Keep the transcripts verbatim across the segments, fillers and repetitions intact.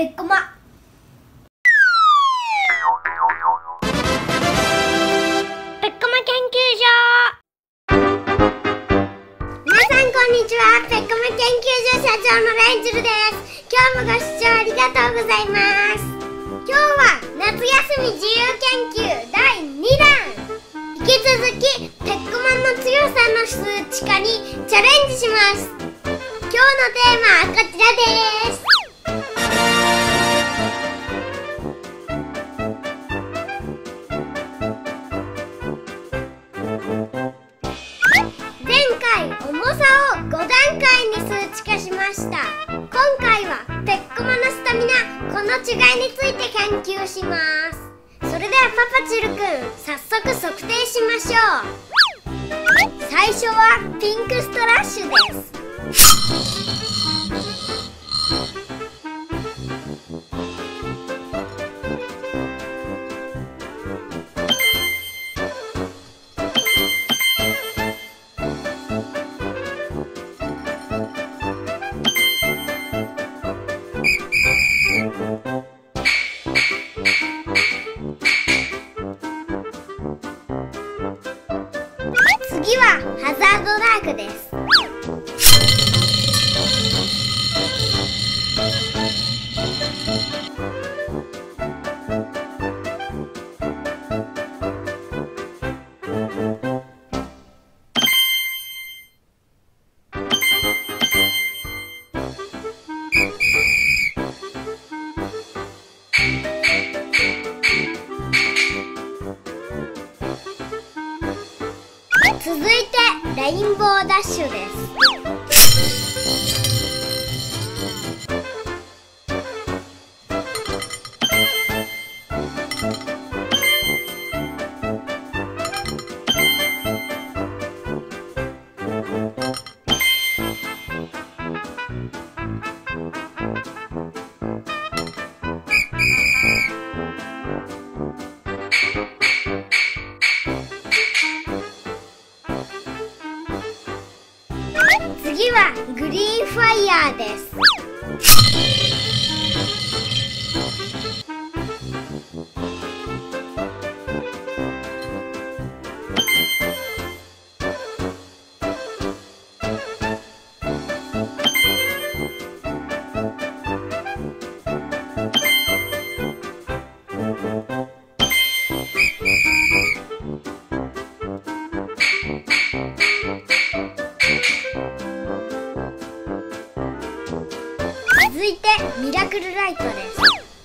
ペッコマ。ペッコマ研究所。皆さんこんにちは。ペッコマ研究所社長のレンジルです。今日もご視聴ありがとうございます。今日は夏休み自由研究だいにだん。引き続きペッコマの強さの数値化にチャレンジします。今日のテーマはこちらです。前回重さをごだんかいに数値化しました。今回はペッコマのスタミナ、この違いについて研究します。それではパパチルくん、早速測定しましょう。最初はピンクストラッシュです。次はハザードラークです。続いてレインボーダッシュです。次はグリーンファイヤーです。続いてミラクルライトです。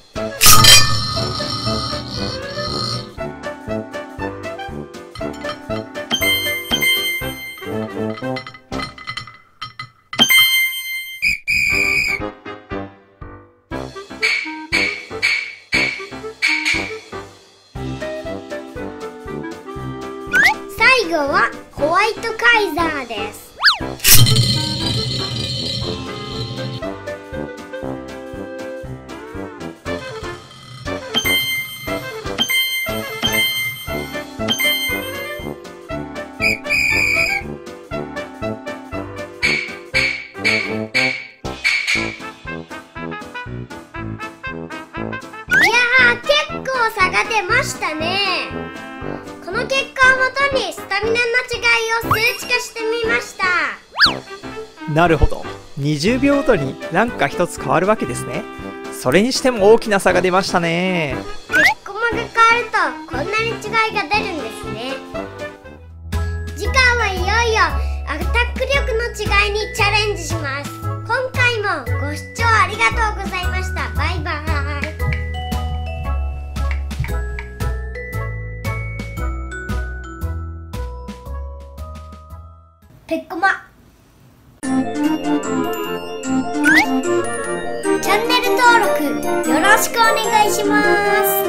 最後はホワイトカイザーです。いやー、結構差が出ましたね。この結果をもとにスタミナの違いを数値化してみました。 なるほど、にじゅうびょうごとにランクがひとつ変わるわけですね。それにしても大きな差が出ましたね。 ペッコマが変わるとこんなに違いが出るんですね。次回はいよいよアタック力の違いにチャレンジします。今回もご視聴ありがとうございました。バイバイ。ペッコマ。チャンネル登録よろしくお願いします。